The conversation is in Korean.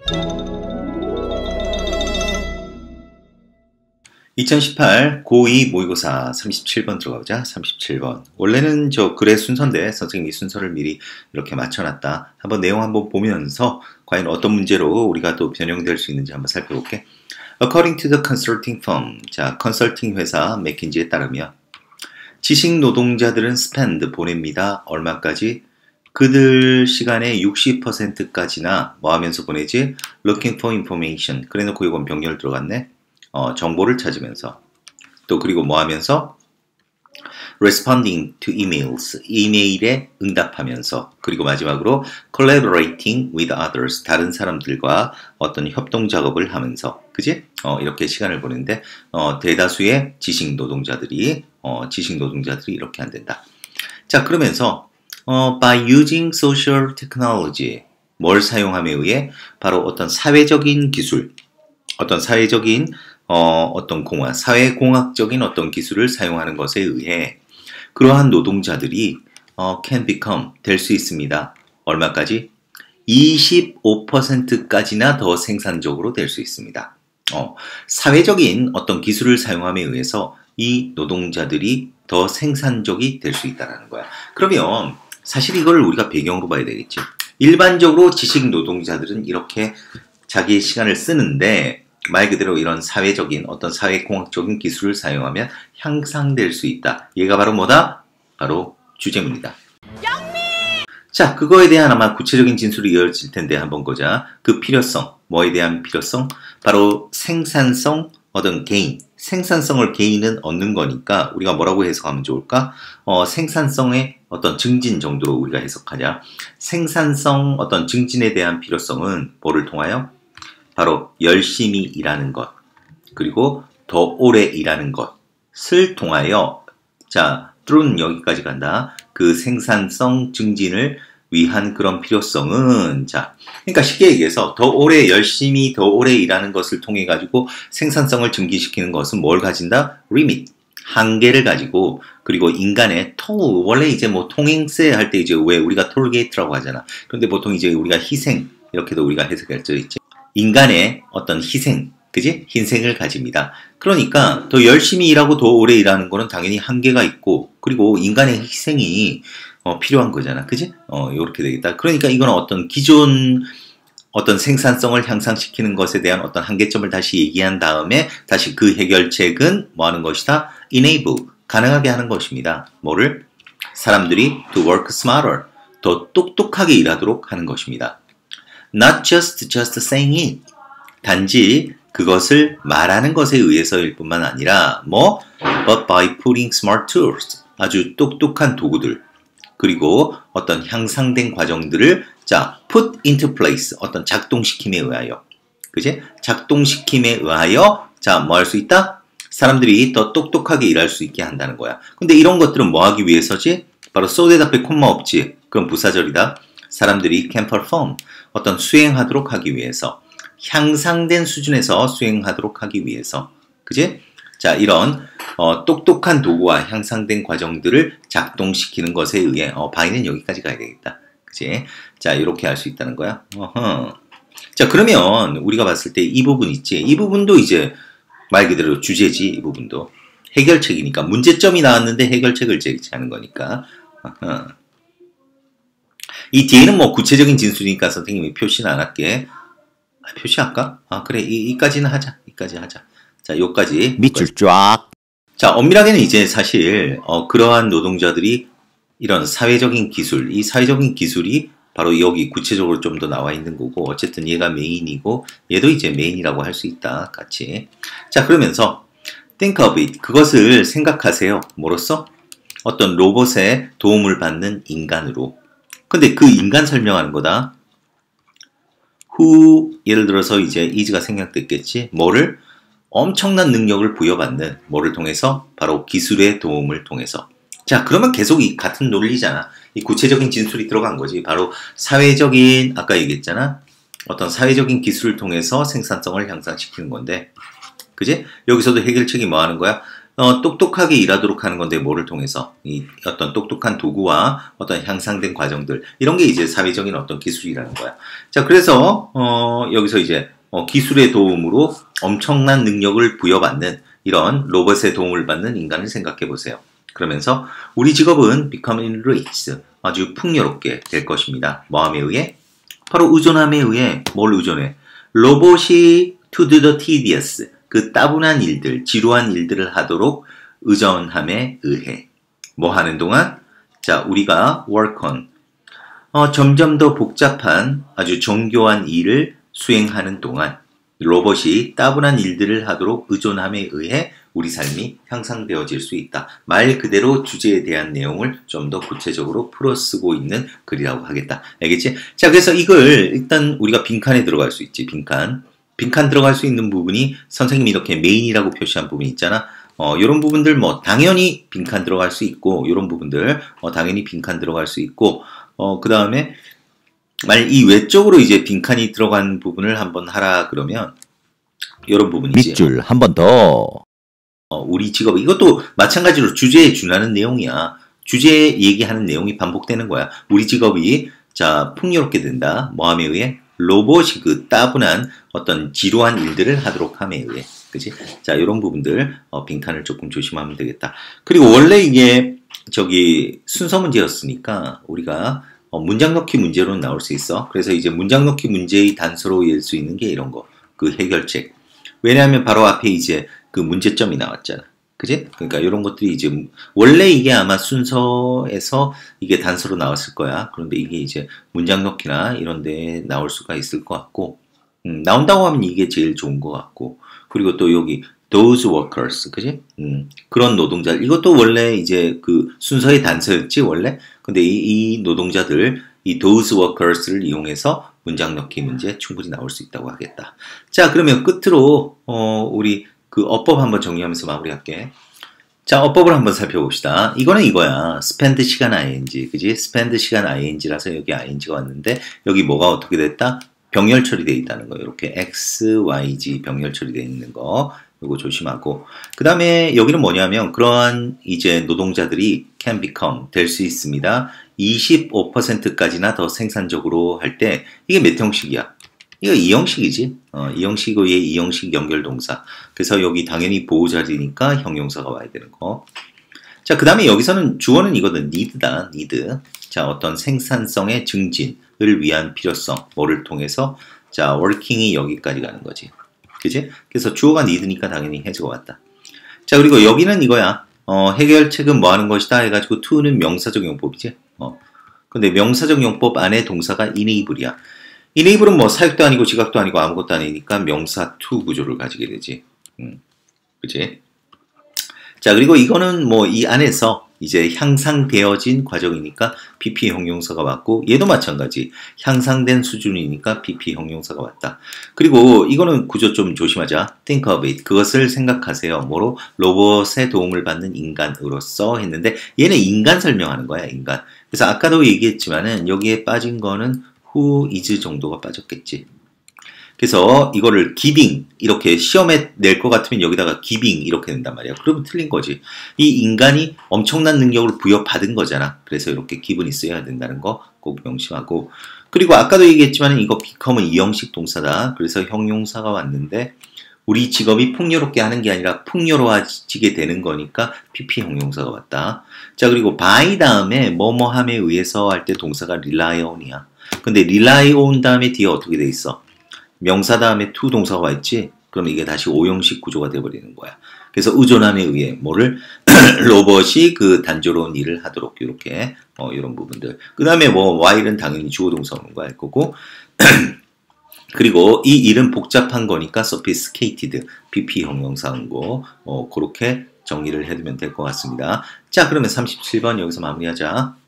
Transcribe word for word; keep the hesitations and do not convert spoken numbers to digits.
이천십팔 고이 모의고사 삼십칠 번 들어가보자. 삼십칠 번. 원래는 저 글의 순서인데 선생님이 순서를 미리 이렇게 맞춰놨다. 한번 내용 한번 보면서 과연 어떤 문제로 우리가 또 변형될 수 있는지 한번 살펴볼게. According to the consulting firm. 자, 컨설팅 회사 맥킨지에 따르면 지식 노동자들은 spend 보냅니다. 얼마까지? 그들 시간의 육십 퍼센트까지나 뭐 하면서 보내지? Looking for information. 그래 놓고 이건 병렬 들어갔네. 어, 정보를 찾으면서 또 그리고 뭐 하면서 responding to emails 이메일에 응답하면서 그리고 마지막으로 collaborating with others 다른 사람들과 어떤 협동 작업을 하면서 그지? 어, 이렇게 시간을 보내는데 어, 대다수의 지식 노동자들이 어, 지식 노동자들이 이렇게 한댄다. 자 그러면서 어, by using social technology 뭘 사용함에 의해 바로 어떤 사회적인 기술 어떤 사회적인 어, 어떤 공학, 사회공학적인 어떤 기술을 사용하는 것에 의해 그러한 노동자들이 어, can become, 될 수 있습니다. 얼마까지? 이십오 퍼센트까지나 더 생산적으로 될 수 있습니다. 어, 사회적인 어떤 기술을 사용함에 의해서 이 노동자들이 더 생산적이 될 수 있다는 거야. 그러면 사실 이걸 우리가 배경으로 봐야 되겠지. 일반적으로 지식 노동자들은 이렇게 자기의 시간을 쓰는데 말 그대로 이런 사회적인 어떤 사회공학적인 기술을 사용하면 향상될 수 있다. 얘가 바로 뭐다? 바로 주제문이다. 영미! 자, 그거에 대한 아마 구체적인 진술이 이어질 텐데 한번 보자. 그 필요성, 뭐에 대한 필요성? 바로 생산성, 어떤 개인, 생산성을 개인은 얻는 거니까 우리가 뭐라고 해석하면 좋을까? 어, 생산성의 어떤 증진 정도로 우리가 해석하자. 생산성 어떤 증진에 대한 필요성은 뭐를 통하여? 바로 열심히 일하는 것, 그리고 더 오래 일하는 것을 통하여 자, through는 여기까지 간다. 그 생산성 증진을 위한 그런 필요성은 자, 그러니까 쉽게 얘기해서 더 오래 열심히 더 오래 일하는 것을 통해 가지고 생산성을 증진시키는 것은 뭘 가진다? limit, 한계를 가지고 그리고 인간의 토 원래 이제 뭐 통행세 할 때 이제 왜 우리가 톨게이트라고 하잖아. 그런데 보통 이제 우리가 희생 이렇게도 우리가 해석할 수 있지. 인간의 어떤 희생, 그지? 희생을 가집니다. 그러니까 더 열심히 일하고 더 오래 일하는 거는 당연히 한계가 있고 그리고 인간의 희생이 어, 필요한 거잖아. 그지? 어, 요렇게 되겠다. 그러니까 이건 어떤 기존 어떤 생산성을 향상시키는 것에 대한 어떤 한계점을 다시 얘기한 다음에 다시 그 해결책은 뭐 하는 것이다? enable, 가능하게 하는 것입니다. 뭐를? 사람들이 to work smarter, 더 똑똑하게 일하도록 하는 것입니다. Not just, just saying it. 단지 그것을 말하는 것에 의해서일 뿐만 아니라 뭐? But by putting smart tools. 아주 똑똑한 도구들. 그리고 어떤 향상된 과정들을 자, put into place. 어떤 작동시킴에 의하여. 그지? 작동시킴에 의하여 자, 뭐 할 수 있다? 사람들이 더 똑똑하게 일할 수 있게 한다는 거야. 근데 이런 것들은 뭐 하기 위해서지? 바로 so that 앞에 콤마 없지. 그럼 부사절이다. 사람들이 can perform. 어떤 수행하도록 하기 위해서 향상된 수준에서 수행하도록 하기 위해서 그지? 자 이런 어, 똑똑한 도구와 향상된 과정들을 작동시키는 것에 의해 어, 바이는 여기까지 가야 되겠다. 그지? 자 이렇게 할 수 있다는 거야. 어허. 자 그러면 우리가 봤을 때 이 부분 있지. 이 부분도 이제 말 그대로 주제지. 이 부분도 해결책이니까 문제점이 나왔는데 해결책을 제시하는 거니까. 어허. 이 뒤에는 뭐 구체적인 진술이니까 선생님이 표시는 안 할게. 아, 표시할까? 아 그래 이, 이까지는 하자. 이까지 하자. 자 요까지. 밑줄 쫙. 자 엄밀하게는 이제 사실 어, 그러한 노동자들이 이런 사회적인 기술, 이 사회적인 기술이 바로 여기 구체적으로 좀 더 나와 있는 거고 어쨌든 얘가 메인이고 얘도 이제 메인이라고 할 수 있다. 같이. 자 그러면서 think of it. 그것을 생각하세요. 뭐로써? 어떤 로봇의 도움을 받는 인간으로. 근데 그 인간 설명하는 거다. who 예를 들어서 이제 is가 생략됐겠지. 뭐를? 엄청난 능력을 부여받는 뭐를 통해서? 바로 기술의 도움을 통해서. 자 그러면 계속 이 같은 논리잖아. 이 구체적인 진술이 들어간 거지. 바로 사회적인 아까 얘기했잖아. 어떤 사회적인 기술을 통해서 생산성을 향상시키는 건데 그지? 여기서도 해결책이 뭐 하는 거야? 어, 똑똑하게 일하도록 하는 건데 뭐를 통해서 이 어떤 똑똑한 도구와 어떤 향상된 과정들 이런 게 이제 사회적인 어떤 기술이라는 거야. 자, 그래서 어, 여기서 이제 어, 기술의 도움으로 엄청난 능력을 부여받는 이런 로봇의 도움을 받는 인간을 생각해 보세요. 그러면서 우리 직업은 becoming rich, 아주 풍요롭게 될 것입니다. 뭐함에 의해? 바로 의존함에 의해. 뭘 의존해? 로봇이 to do the tedious, 그 따분한 일들, 지루한 일들을 하도록 의존함에 의해. 뭐 하는 동안? 자, 우리가 work on, 어, 점점 더 복잡한 아주 정교한 일을 수행하는 동안 로봇이 따분한 일들을 하도록 의존함에 의해 우리 삶이 향상되어질 수 있다. 말 그대로 주제에 대한 내용을 좀 더 구체적으로 풀어쓰고 있는 글이라고 하겠다. 알겠지? 자, 그래서 이걸 일단 우리가 빈칸에 들어갈 수 있지. 빈칸. 빈칸 들어갈 수 있는 부분이 선생님이 이렇게 메인이라고 표시한 부분이 있잖아. 어, 이런 부분들 뭐 당연히 빈칸 들어갈 수 있고, 이런 부분들 어, 당연히 빈칸 들어갈 수 있고, 어, 그 다음에 만약 이 외적으로 이제 빈칸이 들어간 부분을 한번 하라 그러면 이런 부분이지. 밑줄 한 번 더. 어, 우리 직업, 이것도 마찬가지로 주제에 준하는 내용이야. 주제에 얘기하는 내용이 반복되는 거야. 우리 직업이 자 풍요롭게 된다. 뭐함에 의해? 로봇이 그 따분한 어떤 지루한 일들을 하도록 함에 의해. 그치? 자, 이런 부분들 어, 빈칸을 조금 조심하면 되겠다. 그리고 원래 이게 저기 순서 문제였으니까 우리가 어, 문장 넣기 문제로는 나올 수 있어. 그래서 이제 문장 넣기 문제의 단서로 일 수 있는 게 이런 거. 그 해결책. 왜냐하면 바로 앞에 이제 그 문제점이 나왔잖아. 그지? 그러니까 이런 것들이 이제 원래 이게 아마 순서에서 이게 단서로 나왔을 거야. 그런데 이게 이제 문장 넣기나 이런 데 나올 수가 있을 것 같고, 음, 나온다고 하면 이게 제일 좋은 것 같고, 그리고 또 여기 those workers, 그지? 음, 그런 노동자, 이것도 원래 이제 그 순서의 단서였지 원래. 근데 이, 이 노동자들, 이 those workers를 이용해서 문장 넣기 문제 충분히 나올 수 있다고 하겠다. 자, 그러면 끝으로 어, 우리 그 어법 한번 정리하면서 마무리할게. 자, 어법을 한번 살펴봅시다. 이거는 이거야. spend 시간 ing, 그지? spend 시간 ing라서 여기 ing가 왔는데 여기 뭐가 어떻게 됐다? 병렬 처리되어 있다는 거. 이렇게 x, y, z 병렬 처리되어 있는 거. 이거 조심하고. 그 다음에 여기는 뭐냐면 그러한 이제 노동자들이 can become 될 수 있습니다. 이십오 퍼센트까지나 더 생산적으로 할 때 이게 몇 형식이야? 이거 이 형식이지. 어, 이 형식의 이 형식 연결 동사. 그래서 여기 당연히 보호자리니까 형용사가 와야 되는 거. 자, 그 다음에 여기서는 주어는 이거는 need다. need. 자, 어떤 생산성의 증진을 위한 필요성. 뭐를 통해서? 자, working이 여기까지 가는 거지. 그치? 그래서 주어가 need니까 당연히 has가 왔다. 자, 그리고 여기는 이거야. 어, 해결책은 뭐 하는 것이다 해가지고 to는 명사적 용법이지. 어. 근데 명사적 용법 안에 동사가 enable이야. enable은 뭐 사역도 아니고 지각도 아니고 아무것도 아니니까 명사 to 구조를 가지게 되지. 음. 그치? 자, 그리고 이거는 뭐 이 안에서 이제 향상되어진 과정이니까 비피 형용사가 왔고, 얘도 마찬가지. 향상된 수준이니까 비피 형용사가 왔다. 그리고 이거는 구조 좀 조심하자. think of it. 그것을 생각하세요. 뭐로? 로봇의 도움을 받는 인간으로서 했는데, 얘는 인간 설명하는 거야, 인간. 그래서 아까도 얘기했지만은 여기에 빠진 거는 who is 정도가 빠졌겠지. 그래서 이거를 giving 이렇게 시험에 낼 것 같으면 여기다가 giving 이렇게 된단 말이야. 그러면 틀린 거지. 이 인간이 엄청난 능력을 부여받은 거잖아. 그래서 이렇게 기분이 쓰여야 된다는 거 꼭 명심하고. 그리고 아까도 얘기했지만 이거 become은 이형식 동사다. 그래서 형용사가 왔는데 우리 직업이 풍요롭게 하는 게 아니라 풍요로워지게 되는 거니까 pp 형용사가 왔다. 자, 그리고 by 다음에 뭐뭐함에 의해서 할 때 동사가 rely on이야. 근데 rely on 다음에 뒤에 어떻게 돼 있어? 명사 다음에 to 동사가 와 있지? 그럼 이게 다시 오형식 구조가 돼버리는 거야. 그래서 의존함에 의해 뭐를 로봇이 그 단조로운 일을 하도록 이렇게 어, 이런 부분들. 그 다음에 뭐 while은 당연히 주어 동사 오는 거 알 거고. 그리고 이 일은 복잡한 거니까 sophisticated, pp 형용사인 거 어, 그렇게 정리를 해두면 될 것 같습니다. 자, 그러면 삼십칠 번 여기서 마무리하자.